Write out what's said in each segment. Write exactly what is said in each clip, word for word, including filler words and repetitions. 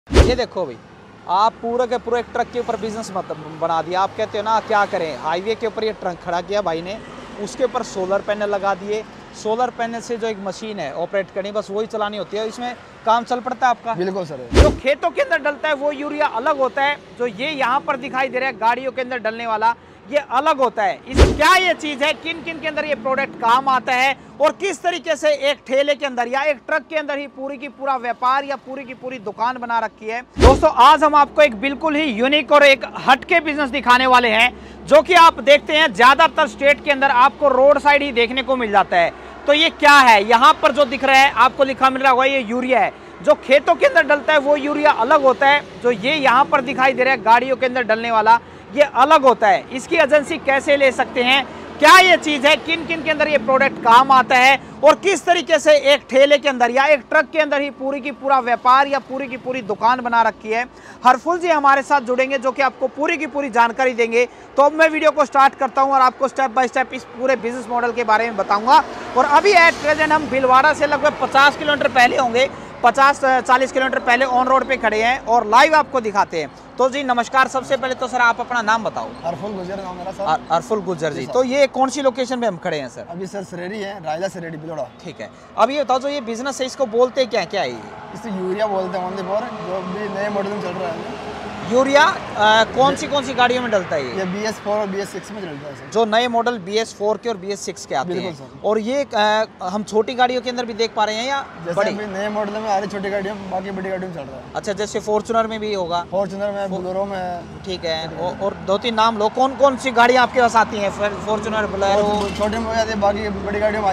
ये देखो भाई, आप पूरा के पूरा एक ट्रक के ऊपर बिजनेस मत बना दिया। आप कहते हो ना क्या करें, हाईवे के ऊपर ये ट्रक खड़ा किया भाई ने, उसके ऊपर सोलर पैनल लगा दिए। सोलर पैनल से जो एक मशीन है ऑपरेट करनी, बस वही चलानी होती है, इसमें काम चल पड़ता है आपका। बिल्कुल सर। जो खेतों के अंदर डलता है वो यूरिया अलग होता है, जो ये यहाँ पर दिखाई दे रहा है गाड़ियों के अंदर डलने वाला ये अलग होता है। इस क्या ये चीज है, किन किन के अंदर ये प्रोडक्ट काम आता है और किस तरीके से एक ठेले के अंदर या एक ट्रक के अंदर ही पूरी की पूरा व्यापार या पूरी की पूरी दुकान बना रखी है। दोस्तों आज हम आपको एक बिल्कुल ही यूनिक और एक हटके बिजनेस दिखाने वाले हैं, जो कि आप देखते हैं ज्यादातर स्टेट के अंदर आपको रोड साइड ही देखने को मिल जाता है। तो ये क्या है, यहाँ पर जो दिख रहा है आपको लिखा मिल रहा होगा ये यूरिया है। जो खेतों के अंदर डलता है वो यूरिया अलग होता है, जो ये यहाँ पर दिखाई दे रहा है गाड़ियों के अंदर डलने वाला ये अलग होता है। इसकी एजेंसी कैसे ले सकते हैं, क्या ये चीज है, किन किन के अंदर ये प्रोडक्ट काम आता है और किस तरीके से एक ठेले के अंदर या एक ट्रक के अंदर ही पूरी की पूरा व्यापार या पूरी की पूरी दुकान बना रखी है। हरफुल जी हमारे साथ जुड़ेंगे जो कि आपको पूरी की पूरी जानकारी देंगे। तो अब मैं वीडियो को स्टार्ट करता हूं और आपको स्टेप बाय स्टेप इस पूरे बिजनेस मॉडल के बारे में बताऊंगा। और अभी एट प्रेजेंट हम भीलवाड़ा से लगभग पचास किलोमीटर पहले होंगे, पचास चालीस किलोमीटर पहले ऑन रोड पे खड़े हैं और लाइव आपको दिखाते हैं। तो जी नमस्कार, सबसे पहले तो सर आप अपना नाम बताओ। अरफुल गुजर नाम मेरा सर। अरफुल गुजर जी, तो ये कौन सी लोकेशन पे हम खड़े हैं सर? अभी सर सरेडी है, रायला सरेडी बिलोड़ा। ठीक है, अब ये बताओ जो ये बिजनेस है इसको बोलते क्या क्या है? ये इसे यूरिया बोलते हैं ओनली फॉर, जो भी नए मॉडल में चल रहा है। यूरिया आ, कौन सी कौन सी गाड़ियों में डलता है? ये बी एस फोर और बी एस सिक्स में चलता है सर। जो नए मॉडल बी एस फोर के और बी एस सिक्स के आते हैं। और ये आ, हम छोटी गाड़ियों के अंदर भी देख पा रहे हैं या बड़ी? नए मॉडल में आ रही छोटी गाड़ियों में, बाकी बड़ी गाड़ियों में चल रहा है। अच्छा, जैसे फॉर्च्यूनर में भी होगा? फॉर्च्यूनर में, बोलेरो में। ठीक है, और दो तीन नाम लो, कौन कौन सी गाड़ियाँ आपके पास आती हैं? फॉर्च्यूनर, बोलेरो, छोटे में हो जाती है, बाकी बड़ी गाड़ियों में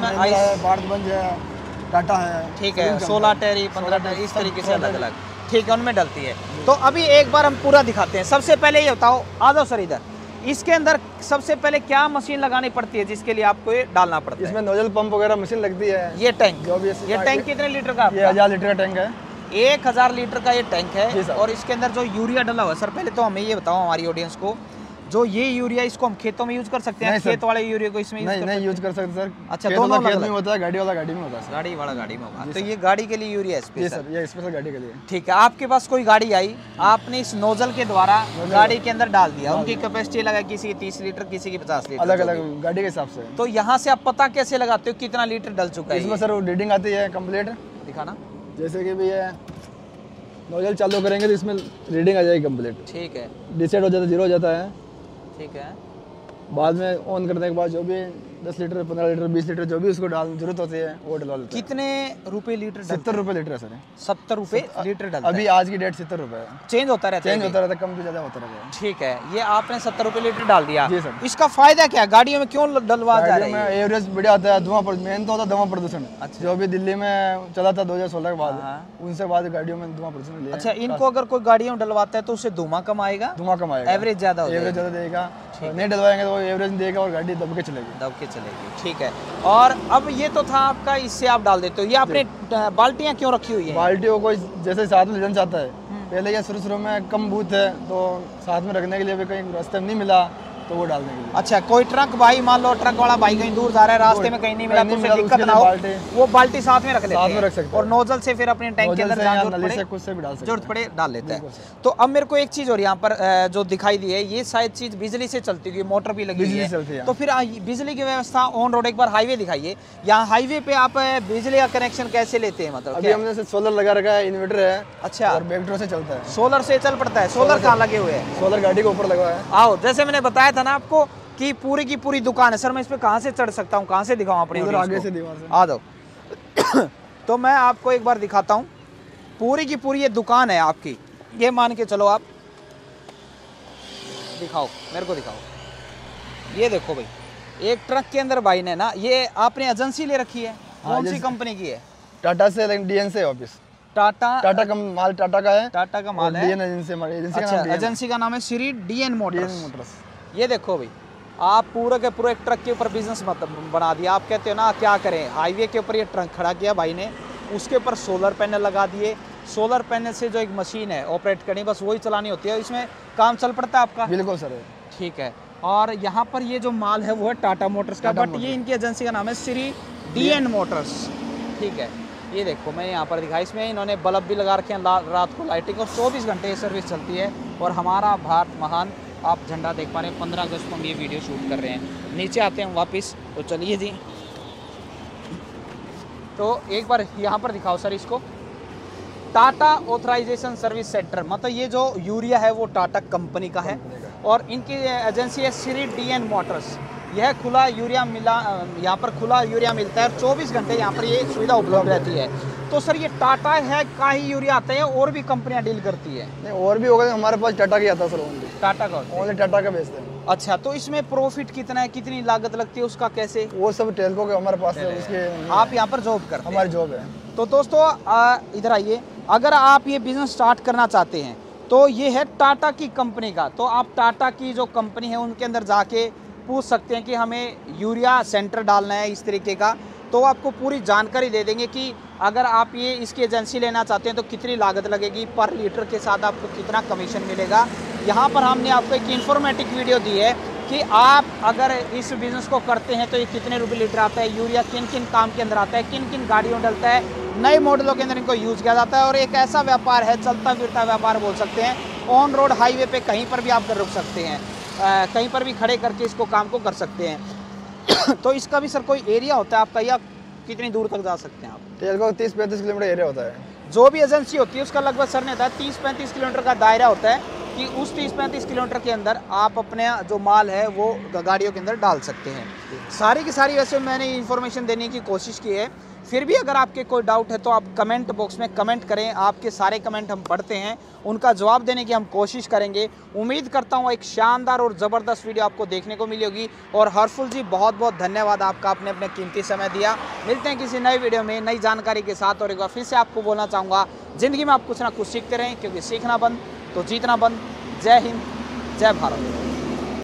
भारतबंज है, टाटा है। ठीक है, सोलह टेरी, पंद्रह टेरी, इस तरीके से अलग अलग ठीक है उनमें डलती है। तो अभी एक बार हम पूरा दिखाते हैं। सबसे पहले ये बताओ, आ जाओ सर इधर, इसके अंदर सबसे पहले क्या मशीन लगानी पड़ती है जिसके लिए आपको ये डालना पड़ता है? इसमें नोजल पंप वगैरह मशीन लगती है। ये टैंक, जो भी ये टैंक कितने लीटर का? ये हजार लीटर का टैंक है। एक हजार लीटर का ये टैंक है। और इसके अंदर जो यूरिया डला हुआ है, सर पहले तो हमें ये बताओ हमारी ऑडियंस को, जो ये यूरिया इसको हम खेतों में यूज कर सकते हैं? खेत वाले यूरिया को इसमें नहीं नहीं यूज कर सकते सर। अच्छा, दोनों खेत में होता है, गाड़ी वाला गाड़ी में होता है। गाड़ी वाला गाड़ी में होगा, तो ये गाड़ी के लिए यूरिया स्पेशल? सर ये स्पेशल गाड़ी के लिए। ठीक है, आपके पास कोई गाड़ी आई, आपने इस नोजल के द्वारा गाड़ी के अंदर डाल दिया, उनकी कैपेसिटी लगा किसी की तीस लीटर, किसी की पचास लीटर, अलग अलग गाड़ी के हिसाब से। तो यहाँ से आप पता कैसे लगाते हो कितना लीटर डल चुका है? इसमें सर वो रीडिंग आती है कंप्लीट। दिखाना। जैसे कि भैया नोजल चालू करेंगे तो इसमें रीडिंग आ जाएगी कंप्लीट। ठीक है, डिसाइड हो जाता है, जीरो हो जाता है। ठीक है, बाद में ऑन करने के बाद जो भी दस लीटर, पंद्रह लीटर, बीस लीटर जो भी उसको डाल जरूरत होती है वो डलवा लेते हैं। कितने रुपए लीटर? सत्तर रुपए लीटर है सर। सत्तर रुपए लीटर डलता है। अभी आज की डेट सत्तर रुपए है। चेंज होता रहता है? चेंज होता रहता है, कम भी ज्यादा होता रहता है। ठीक है, ये आपने सत्तर रुपए लीटर डाल दिया। जी सर। इसका फायदा क्या है, गाड़ियों में क्यों डलवा जा रहे हैं? एवरेज बढ़िया आता है, धुआं, मेन तो होता है धुआं प्रदूषण। अच्छा। जो भी दिल्ली में चला था दो हजार सोलह के बाद, उनसे बाद गाड़ियों में धुआं प्रदूषण। अच्छा, इनको अगर कोई गाड़ियों में डलवाता है तो उससे धुआं कम आएगा? धुआं कम आएगा, एवरेज ज्यादा हो एवरेज ज्यादा देगा। नहीं डलवाएंगे तो एवरेज देगा और गाड़ी दब के चलेगी। दब के चलेगी, ठीक है। और अब ये तो था आपका, इससे आप डाल देते हो। ये आपने बाल्टियां क्यों रखी हुई है? बाल्टियों को जैसे साथ में ले जाना चाहता है, पहले ये शुरू शुरू में कम बूथ है तो साथ में रखने के लिए भी कहीं रास्ते में नहीं मिला तो वो डालने के लिए। अच्छा, कोई ट्रक भाई, मान लो ट्रक वाला भाई कहीं दूर जा रहा है, रास्ते में कहीं नहीं मिला तो उसे दिक्कत ना हो, वो बाल्टी साथ में रख लेते हैं, रख सकते हैं। और नोजल से फिर अपने टैंक के अंदर जरूरत पड़े डाल लेते हैं। तो अब मेरे को एक चीज और यहाँ पर जो दिखाई दी है, ये शायद चीज बिजली से चलती है, मोटर भी लगी हुई है, तो फिर बिजली की व्यवस्था ऑन रोड। एक बार हाईवे दिखाइए, यहाँ हाईवे पे आप बिजली का कनेक्शन कैसे लेते हैं? मतलब अभी हमने सोलर लगा रखा है, इन्वर्टर है। अच्छा, और बैटरी से चलता है। सोलर से चल पड़ता है? सोलर कहाँ लगे हुए हैं? सोलर गाड़ी के ऊपर लगा है। आओ, जैसे मैंने बताया था ना आपको कि पूरी की पूरी दुकान है। सर मैं इस पे कहाँ से चढ़ सकता हूँ, कहाँ से दिखाऊँ अपने? आगे से दीवार से आ जाओ। तो मैं आपको एक बार दिखाता हूँ, पूरी की पूरी ये दुकान है आपकी, ये मान के चलो आप। दिखाओ, मेरे को दिखाओ। ये देखो भाई, एक ट्रक के अंदर भाई ने ना, ये आपने एजेंसी ले रखी है, कौन सी कंपनी की है? टाटा से, डीएन से ऑफिस। टाटा टाटा का माल, टाटा का है। टाटा का माल है। डीएन एजेंसी, हमारी एजेंसी का नाम, एजेंसी का नाम है श्री डीएन मोटर्स। मोटर्स। ये देखो भाई, आप पूरा के पूरा एक ट्रक के ऊपर बिजनेस मत बना दिया। आप कहते हो ना क्या करें, हाईवे के ऊपर ये ट्रक खड़ा किया भाई ने, उसके ऊपर सोलर पैनल लगा दिए। सोलर पैनल से जो एक मशीन है ऑपरेट करनी, बस वही चलानी होती है, इसमें काम चल पड़ता है आपका? बिल्कुल सर। ठीक है, और यहाँ पर ये जो माल है वो है टाटा मोटर्स का, बट ये इनकी एजेंसी का नाम है श्री डीएन मोटर्स। ठीक है, ये देखो मैं यहाँ पर दिखा, इसमें इन्होंने बल्ब भी लगा रखे हैं रात को लाइटिंग, और चौबीस घंटे ये सर्विस चलती है। और हमारा भारत महान आप झंडा देख पा रहे हैं, पंद्रह अगस्त को हम ये वीडियो शूट कर रहे हैं। नीचे आते हैं वापस, तो चलिए जी, तो एक बार यहाँ पर दिखाओ सर इसको, टाटा ऑथराइजेशन सर्विस सेंटर, मतलब ये जो यूरिया है वो टाटा कंपनी का है और इनकी एजेंसी है श्री डी एन मोटर्स। यह खुला यूरिया मिला, यहाँ पर खुला यूरिया मिलता है और चौबीस घंटे यहाँ पर ये सुविधा उपलब्ध रहती है। तो सर ये टाटा है का ही यूरिया आता है और भी कंपनियां डील करती है? नहीं, और भी होगा, हमारे पास टाटा का आता है सर, ओनली टाटा का, ओनली टाटा का बेचते हैं। अच्छा, तो इसमें प्रॉफिट कितना है, कितनी लागत लगती है उसका, कैसे? वो सब टेलको के हमारे पास है, उसके आप यहाँ पर जॉब करते हैं? हमारी जॉब है। तो दोस्तों इधर आइए, अगर आप ये बिजनेस स्टार्ट करना चाहते हैं तो ये है टाटा की कंपनी का। तो आप टाटा की जो कंपनी है उनके अंदर जाके पूछ सकते हैं कि हमें यूरिया सेंटर डालना है इस तरीके का, तो आपको पूरी जानकारी दे देंगे कि अगर आप ये इसकी एजेंसी लेना चाहते हैं तो कितनी लागत लगेगी, पर लीटर के साथ आपको कितना कमीशन मिलेगा। यहाँ पर हमने आपको एक इन्फॉर्मेटिव वीडियो दी है कि आप अगर इस बिज़नेस को करते हैं तो ये कितने रुपये लीटर आता है, यूरिया किन किन काम के अंदर आता है, किन किन गाड़ियों में डलता है, नए मॉडलों के अंदर इनको यूज़ किया जाता है। और एक ऐसा व्यापार है, चलता फिरता व्यापार बोल सकते हैं, ऑन रोड हाईवे पे कहीं पर भी आप रुक सकते हैं, आ, कहीं पर भी खड़े करके इसको काम को कर सकते हैं। तो इसका भी सर कोई एरिया होता है आपका, या कितनी दूर तक जा सकते हैं आप? टेलको तीस पैंतीस किलोमीटर एरिया होता है। जो भी एजेंसी होती है उसका लगभग सर ने बताया तीस पैंतीस किलोमीटर का दायरा होता है कि उस तीस पैंतीस किलोमीटर के अंदर आप अपने जो माल है वो गाड़ियों के अंदर डाल सकते हैं। सारी की सारी वैसे मैंने इन्फॉर्मेशन देने की कोशिश की है, फिर भी अगर आपके कोई डाउट है तो आप कमेंट बॉक्स में कमेंट करें, आपके सारे कमेंट हम पढ़ते हैं, उनका जवाब देने की हम कोशिश करेंगे। उम्मीद करता हूँ एक शानदार और ज़बरदस्त वीडियो आपको देखने को मिली होगी। और हर्षुल जी बहुत बहुत धन्यवाद आपका, आपने अपने कीमती समय दिया। मिलते हैं किसी नई वीडियो में नई जानकारी के साथ। और एक बार फिर से आपको बोलना चाहूँगा, ज़िंदगी में आप कुछ ना कुछ सीखते रहें, क्योंकि सीखना बंद तो जीतना बंद। जय हिंद, जय भारत।